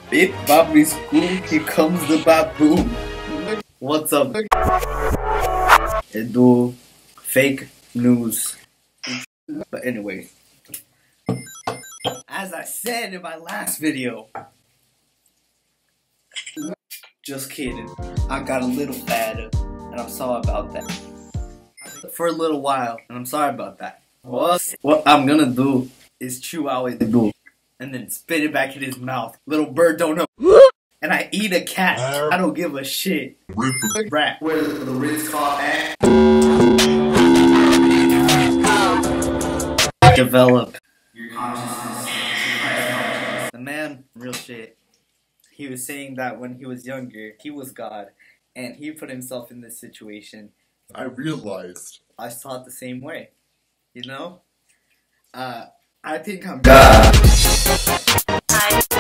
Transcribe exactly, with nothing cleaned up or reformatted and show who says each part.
Speaker 1: Bit Bobby School, here comes the baboon. What's up? Do fake news. But anyway, as I said in my last video, just kidding, I got a little fatter, and I'm sorry about that. For a little while, and I'm sorry about that. What, what I'm gonna do is chew out the goo, and then spit it back in his mouth. Little bird don't know. And I eat a cat. I don't give a shit. Rat. Where the ritz called at? Develop your consciousness. The man, real shit. He was saying that when he was younger, he was God, and he put himself in this situation.
Speaker 2: I realized.
Speaker 1: I saw it the same way. You know? Uh, I think I'm God.